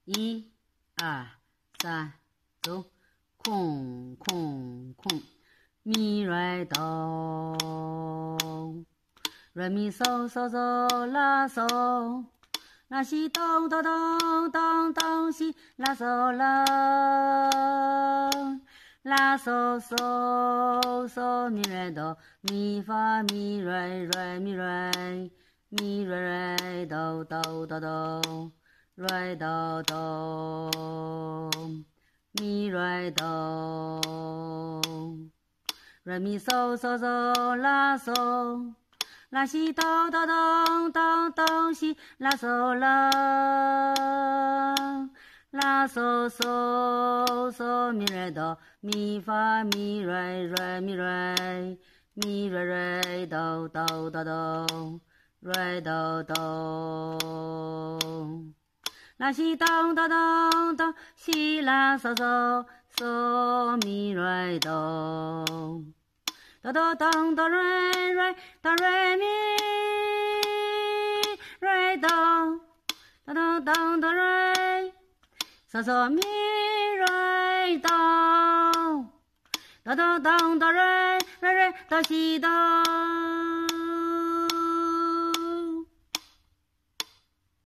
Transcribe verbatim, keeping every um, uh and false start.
一、二、三，走，空空空，咪来哆，来咪嗦嗦嗦啦嗦，啦西咚咚咚咚咚西啦嗦啦，啦嗦嗦嗦咪来哆，咪发咪来来咪来，咪来来哆哆哆哆。来哆哆，咪来哆，来咪嗦嗦嗦啦嗦，啦西哆哆咚咚咚西啦嗦啦，啦嗦嗦嗦咪来哆，咪发咪来来咪来，咪来来哆哆哆哆，来哆哆。啦西咚咚咚咚，西啦嗦嗦嗦咪来哆，哆哆咚哆来来哆来咪来哆，哆哆咚哆来，嗦嗦咪来哆，哆哆咚哆来来来哆西哆。